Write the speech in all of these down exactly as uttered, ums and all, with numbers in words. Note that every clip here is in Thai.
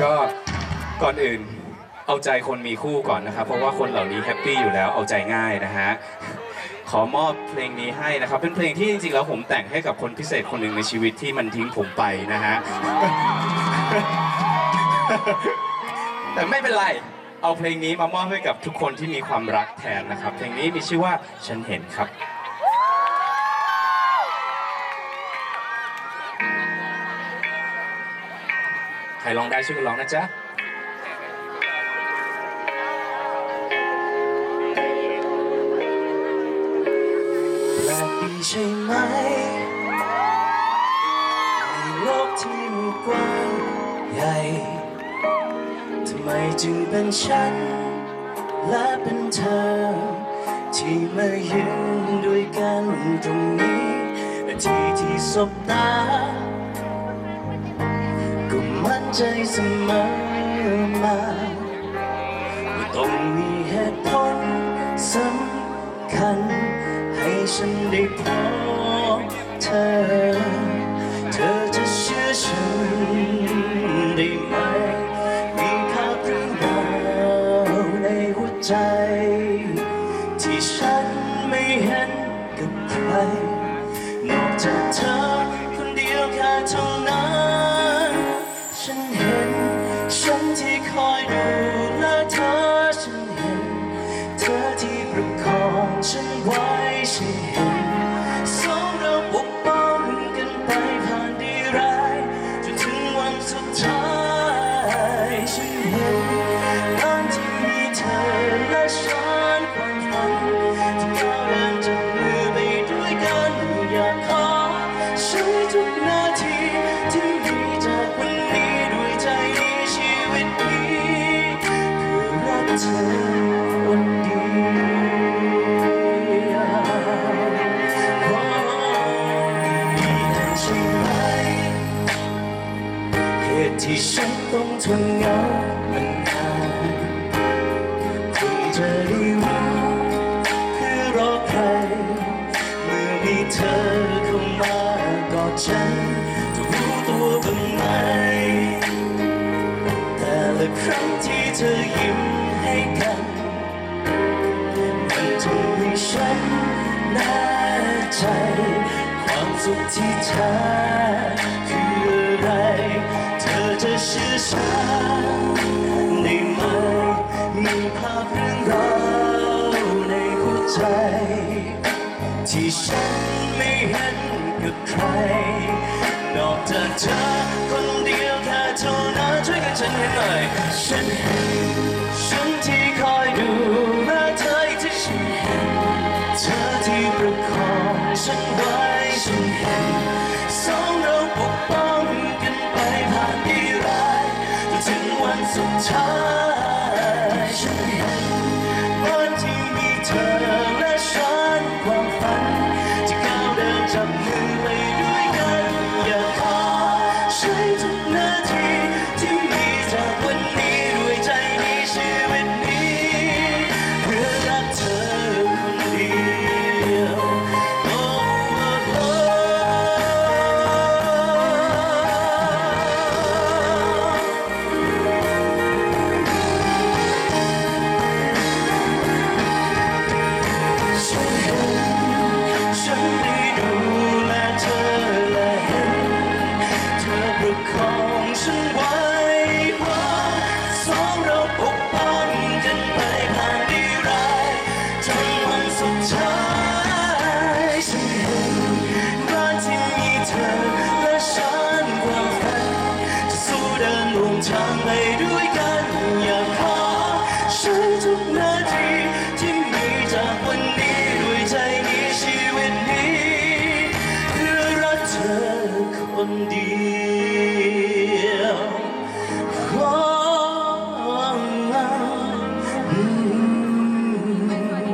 ก็ก่อนอื่นเอาใจคนมีคู่ก่อนนะครับเพราะว่าคนเหล่านี้แฮปปี้อยู่แล้วเอาใจง่ายนะฮะขอมอบเพลงนี้ให้นะครับเป็นเพลงที่จริงๆแล้วผมแต่งให้กับคนพิเศษคนหนึ่งในชีวิตที่มันทิ้งผมไปนะฮะ แต่ไม่เป็นไรเอาเพลงนี้มามอบให้กับทุกคนที่มีความรักแทนนะครับเพลงนี้มีชื่อว่าฉันเห็นครับใครร้องได้ช่วยกันร้องนะจ๊ะแปลกดีใช่ไหมในโลกที่มันกว้างใหญ่ทำไมจึงเป็นฉันและเป็นเธอที่มายืนด้วยกันตรงนี้และที่ที่สบตาก็มั่นใจเสมอมาว่าต้องมีเหตุผลสำคัญให้ฉันได้พบเธอเธอจะเชื่อฉันได้ไหมมีภาพเรื่องราวในหัวใจที่ฉันไม่เห็นกับใครนอกจากเธอคนเดียวแค่เท่านั้นฉันเห็นฉันที่คอยดูแลเธอฉันเห็นเธอที่ประคองฉันไว้ฉันเห็นสองเราปกป้องกันไปผ่านดีร้ายจนถึงวันสุดท้ายฉันเห็นวันที่มีเธอและฉันความฝันที่ก้าวเดินจับมือไปด้วยกันอยากขอใช้ทุกนาทีที่มีจากวันนี้ด้วยใจในชีวิตนี้เพื่อรักเธอคนเดียวใช่ไหมเหตุที่ฉันต้องทนเหงามันนานคงจะได้รู้เพื่อรอใครเมื่อมีเธอเข้ามากอดฉันจะรู้ตัวบ้างไหมแต่ละครั้งที่เธอยิ้มให้กันมันทำให้ฉันแน่ใจความสุขที่แท้คืออะไรเธอจะเชื่อฉันได้ไหมมีภาพเรื่องราวในหัวใจที่ฉันไม่เห็นกับใครนอกจากเธอคนเดียวแค่เท่านั้นช่วยกันฉันเห็นหน่อยฉันเห็นฉันที่คอยดูแลเธอที่ฉันเห็นเธอที่ประคองฉันไว้ฉันเห็นสองเราปกป้องกันไปผ่านดีร้ายจนถึงวันสุดท้ายฉันเห็นวันที่มีเธอและฉันความฝันที่ก้าวเดินจับมือไปด้วยกันอยากขอใช้ทุกนาทีที่มีจากวันนี้ด้วยใจในชีวิตนี้เพื่อรักเธอคนเดียวโอ้โอ้ฉันเห็นฉันได้ดูแลเธอและเห็นเธอประคองฉันไว้ว่าสองเราปกป้องกันไปผ่านดีร้ายจนวันสุดท้ายฉันเห็นบ้านที่มีเธอและฉันความฝันจะสู้เดินร่วมทางไปด้วยกันอยากขอใช้ทุกนาทีที่มีจากวันนี้ด้วยใจนี้ชีวิตนี้เพื่อรักเธอคนเดียวโอ้อืม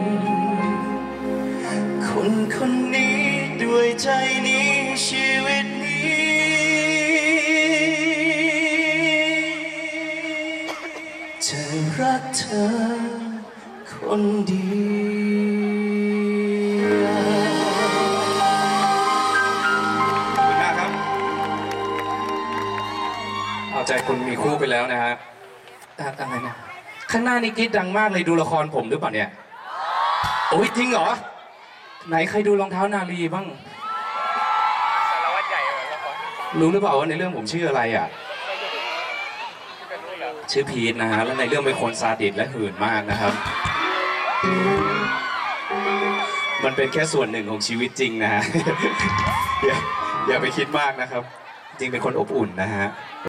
คนคนนี้ด้วยใจนี้ชีวิตนี้จะรักเธอคนเดียวขอบคุณมากครับเอาใจคนมีคู่ไปแล้วนะฮะอะอะไรนะข้างหน้านี่กรี๊ดดังมากเลยดูละครผมหรือเปล่าเนี่ยโอ้ยจริงเหรอไหนใครดูรองเท้านาลีบ้างสารวัตรใหญ่ละครรู้หรือเปล่าว่าในเรื่องผมชื่ออะไรอ่ะชื่อพีทนะฮะแล้วในเรื่องเป็นคนซาดิสและหื่นมากนะครับ มันเป็นแค่ส่วนหนึ่งของชีวิตจริงนะฮะ อย่าอย่าไปคิดมากนะครับ จริงเป็นคนอบอุ่นนะฮะ